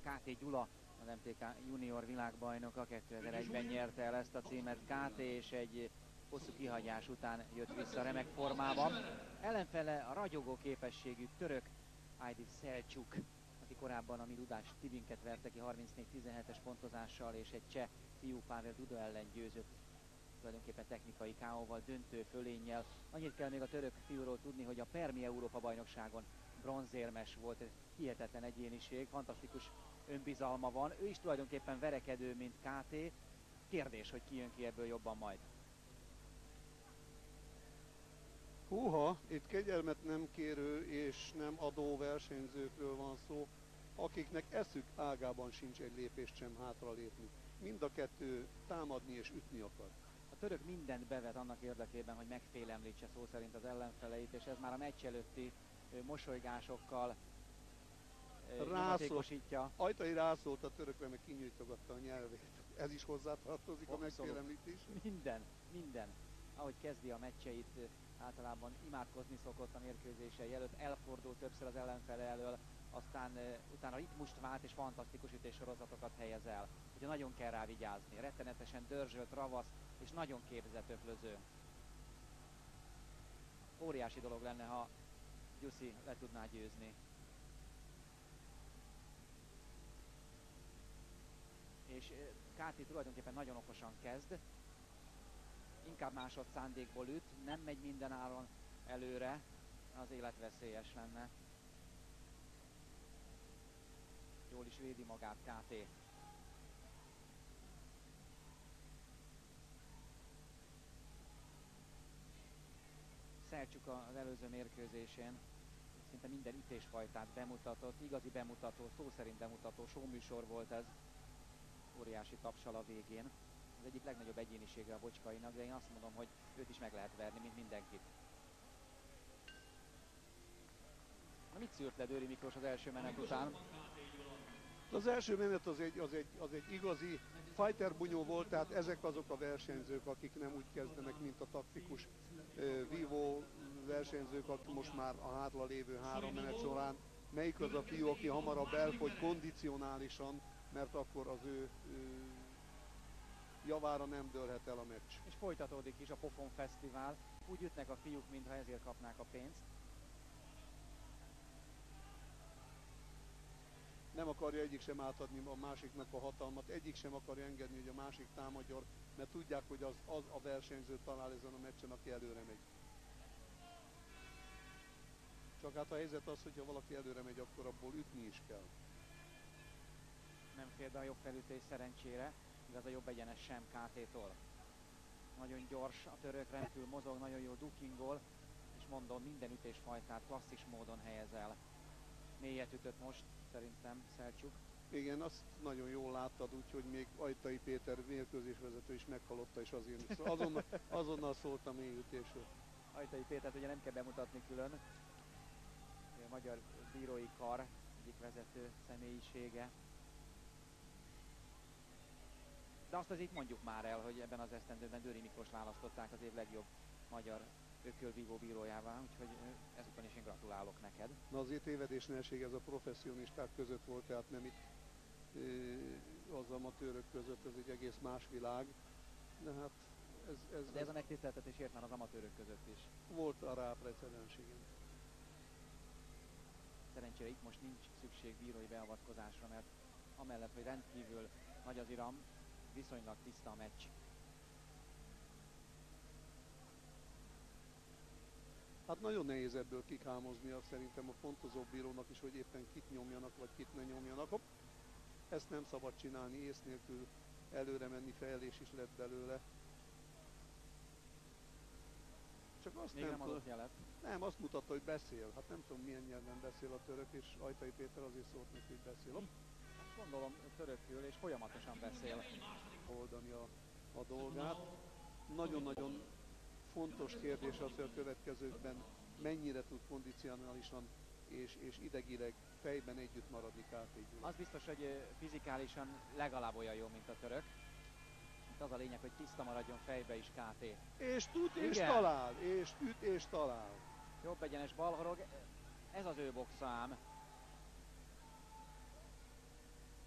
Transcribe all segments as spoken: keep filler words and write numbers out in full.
Káté Gyula, az em té ká junior világbajnoka, kétezer-egyben nyerte el ezt a címet Káté, és egy hosszú kihagyás után jött vissza remek formában. Ellenfele a ragyogó képességű török Aydin Selcuk, aki korábban a mi Dudás Tibinket verte ki harmincnégy tizenhetes pontozással, és egy cseh fiú Pavel Duda ellen győzött, tulajdonképpen technikai ká ó-val, döntő fölénnyel. Annyit kell még a török fiúról tudni, hogy a Permi Európa bajnokságon bronzérmes volt, egy hihetetlen egyéniség, fantasztikus önbizalma van. Ő is tulajdonképpen verekedő, mint Káté. Kérdés, hogy ki jön ki ebből jobban majd. Húha, itt kegyelmet nem kérő és nem adó versenyzőkről van szó, akiknek eszük ágában sincs egy lépést sem hátralépni. Mind a kettő támadni és ütni akar. A török mindent bevet annak érdekében, hogy megfélemlítse szó szerint az ellenfeleit, és ez már a meccs előtti mosolygásokkal nyomatékosítja. Ajtai rászólt a törökre, meg kinyújtogatta a nyelvét. Ez is hozzátartozik a megfélemlítés? Minden, minden. Ahogy kezdi a meccseit, általában imádkozni szokott a mérkőzései előtt, elfordul többször az ellenfele elől, aztán uh, utána ritmust vált és fantasztikus ütéssorozatokat helyez el. Ugye nagyon kell rá vigyázni, rettenetesen dörzsölt, ravasz és nagyon képzett öklöző. Óriási dolog lenne, ha Gyuszi le tudná győzni. És uh, Káté tulajdonképpen nagyon okosan kezd, inkább másod szándékból üt, nem megy minden áron előre, az élet veszélyes lenne. Jól is védi magát Káté. Selcuk az előző mérkőzésén szinte minden ütésfajtát bemutatott, igazi bemutató, szó szerint bemutató showműsor volt ez, óriási tapsal a végén. Az egyik legnagyobb egyénisége a Bocskainak, de én azt mondom, hogy őt is meg lehet verni, mint mindenkit. Na, mit szűrt le Dőri Miklós az első menet után? Az első menet az egy, az egy, az egy igazi fighter bunyó volt, tehát ezek azok a versenyzők, akik nem úgy kezdenek, mint a taktikus uh, vívó versenyzők, akik most már a hátra lévő három menet során. Melyik az a fiú, aki hamarabb elfogy kondicionálisan, mert akkor az ő, ő javára nem dőlhet el a meccs. És folytatódik is a Pofon Fesztivál. Úgy ütnek a fiúk, mintha ezért kapnák a pénzt. Nem akarja egyik sem átadni a másiknak a hatalmat, egyik sem akarja engedni, hogy a másik támadjon, mert tudják, hogy az, az a versenyző talál ezen a meccsen, aki előre megy. Csak hát a helyzet az, hogyha valaki előre megy, akkor abból ütni is kell. Nem fér be a jobb felütés szerencsére, igaz a jobb egyenes sem Kátétól. Nagyon gyors a török, rendkívül mozog, nagyon jó dukingol, és mondom, minden ütésfajtát klasszis módon helyez el. Mélyet ütött most szerintem Selcuk. Igen, azt nagyon jól láttad, úgyhogy még Ajtai Péter mérkőzésvezető is meghalotta, és azért azonnal, azonnal szólt a mély ütésről. Ajtai Pétert ugye nem kell bemutatni külön. A magyar bírói kar egyik vezető személyisége. De azt azért mondjuk már el, hogy ebben az esztendőben Dőri Miklós választották az év legjobb magyar ökölvívó bírójává, úgyhogy ezután is én gratulálok neked. Na azért tévedésnelség ez a professzionisták között volt, tehát nem itt e, az amatőrök között, ez egy egész más világ. De hát ez, ez, De ez a megtiszteltetés ért már az amatőrök között is. Volt a rá precedens, igen. Szerencsére itt most nincs szükség bírói beavatkozásra, mert amellett, hogy rendkívül nagy az iram, viszonylag tiszta a meccs. Hát nagyon nehéz ebből kikámoznia szerintem a pontozó bírónak is, hogy éppen kit nyomjanak, vagy kit ne nyomjanak. Hopp. Ezt nem szabad csinálni, ész nélkül előre menni, fejlés is lett belőle. Csak azt Még nem, nem adott jelet. Nem, azt mutatta, hogy beszél. Hát nem tudom, milyen nyelven beszél a török, és Ajtai Péter azért szólt neki, hogy beszél. Hopp. Hát gondolom törökül, és folyamatosan beszél. Oldani a, a dolgát. Nagyon-nagyon fontos kérdés az, hogy a következőkben mennyire tud kondicionálisan és, és idegileg fejben együtt maradni Káté Gyula. Az biztos, hogy fizikálisan legalább olyan jó, mint a török. Itt az a lényeg, hogy tiszta maradjon fejbe is Káté. És tud, és Igen. talál, és üt, és talál. Jobb egyenes balhorog, ez az ő boxám.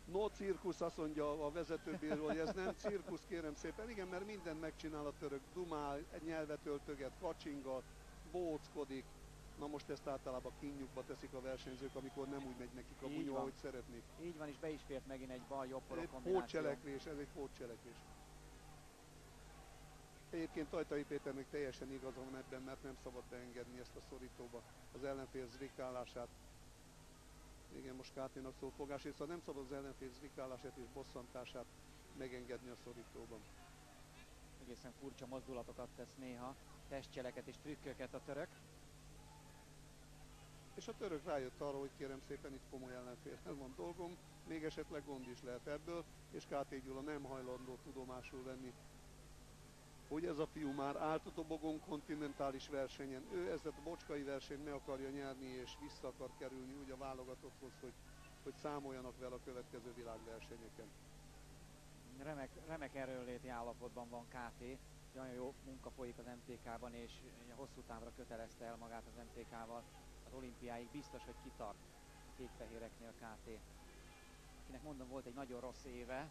No cirkusz, azt mondja a vezetőbíró, hogy ez nem cirkusz, kérem szépen. Igen, mert mindent megcsinál a török, dumál, nyelvet öltöget, kacsingat, bóckodik. Na most ezt általában kínjukba teszik a versenyzők, amikor nem úgy megy nekik a bunyó, ahogy szeretnék. Így van, és be is fért megint egy bal-jobb kombináció. Egy pótcselekvés, ez egy pótcselekvés. Egyébként Tajtai Péternek teljesen igaza van ebben, mert nem szabad beengedni ezt a szorítóba, az ellenfél zrikálását. Igen, most Káténak szól fogás, és szóval nem szabad az ellenfél zrikálását és bosszantását megengedni a szorítóban. Egészen furcsa mozdulatokat tesz néha, testcseleket és trükköket a török. És a török rájött arra, hogy kérem szépen, itt komoly ellenféllel van dolgom, még esetleg gond is lehet ebből, és Káté Gyula nem hajlandó tudomásul venni, hogy ez a fiú már állt a dobogon kontinentális versenyen. Ő ezt a bocskai versenyt meg akarja nyerni, és vissza akar kerülni úgy a válogatotthoz, hogy, hogy számoljanak vele a következő világversenyeken. Remek, remek erőnléti állapotban van Káté. Nagyon jó munka folyik az em té ká-ban, és hosszú távra kötelezte el magát az em té ká-val. Az olimpiáig biztos, hogy kitart a kékfehéreknél Káté. Akinek mondom, volt egy nagyon rossz éve,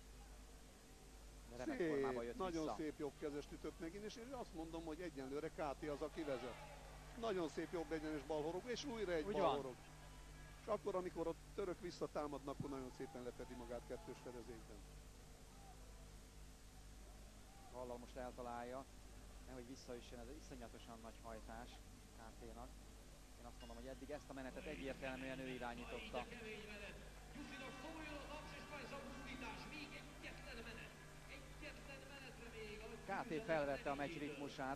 de remek szép, formában jött nagyon vissza. szép jobbkezest ütött megint, és én azt mondom, hogy egyenlőre Káté az, aki vezet. Nagyon szép jobb egyenes balhorog, és újra egy balhorog. És akkor, amikor a török visszatámadnak, akkor nagyon szépen lefedi magát kettős fedezékben. Hallal most eltalálja, nehogy visszaüssön, ez iszonyatosan nagy hajtás Káténak. Én azt mondom, hogy eddig ezt a menetet egyértelműen ő irányította. Káté felvette a meccs ritmusát.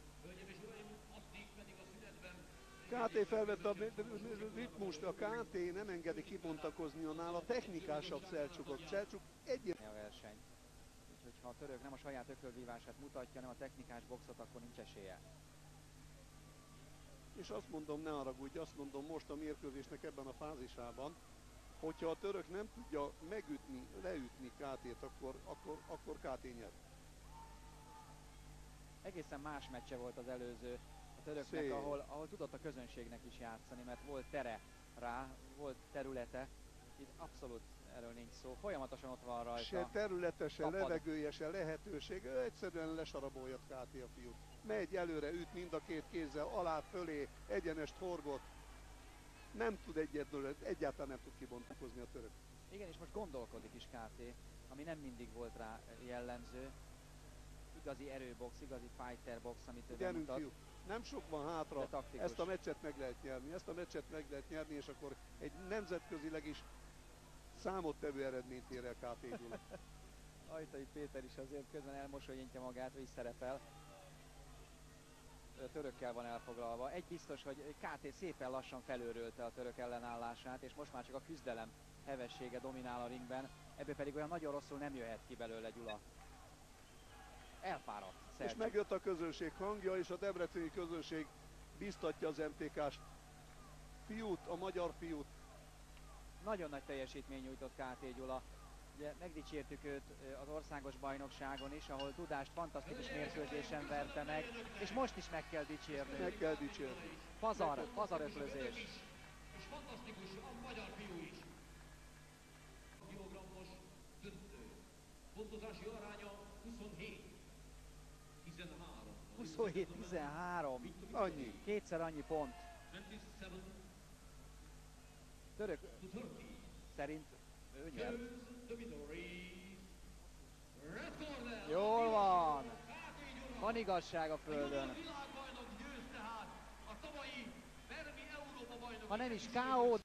Káté felvette a ritmust, a Káté nem engedi kibontakozni annál a technikásabb Selcukot. Selcuk egyértelmű a verseny. Úgyhogy ha a török nem a saját ökölvívását mutatja, hanem a technikás boxot, akkor nincs esélye. És azt mondom, ne haragudj, azt mondom most a mérkőzésnek ebben a fázisában, hogyha a török nem tudja megütni, leütni Kátét, akkor, akkor, akkor Káté nyer. Egészen más meccse volt az előző a töröknek, ahol, ahol tudott a közönségnek is játszani, mert volt tere rá, volt területe. Itt abszolút erről nincs szó. Folyamatosan ott van rajta. Se területe, se tapad. levegője, se lehetőség. Ő egyszerűen lesarabolja Káté a fiút. Megy előre, üt mind a két kézzel, alá, fölé, egyenest horgot. Nem tud egyetlen, egyáltalán nem tud kibontakozni a török. Igen, és most gondolkodik is Káté, ami nem mindig volt rá jellemző. Igazi erőbox, igazi fighter box, amit ő Gyerünk, bemutat. fiú. Nem sok van hátra, ezt a meccset meg lehet nyerni, ezt a meccset meg lehet nyerni, és akkor egy nemzetközileg is számottevő eredményt ér el Káté Gyula. Ajtai Péter is azért közben elmosolyintja magát, hogy szerepel. A törökkel van elfoglalva. Egy biztos, hogy Káté szépen lassan felőrölte a török ellenállását, és most már csak a küzdelem hevessége dominál a ringben. Ebből pedig olyan nagyon rosszul nem jöhet ki belőle Gyula. Elfáradt. És megjött a közönség hangja, és a debreceni közönség biztatja az em té ká-s fiút, a magyar fiút. Nagyon nagy teljesítmény nyújtott Káté Gyula. Ugye megdicsértük őt az országos bajnokságon is, ahol tudást fantasztikus mérkőzésen verte meg, és most is meg kell dicsérni. Meg kell dicsérni. Pazar, pazaröklözés. És fantasztikus a magyar fiú is. Kilogrammos döntő. Pontozási aránya huszonhét tizenhárom. huszonhét tizenhárom. Annyi. Kétszer annyi pont. Török szerint ő nyer. Jól van! Van igazság a földön. Ha nem is ká ó,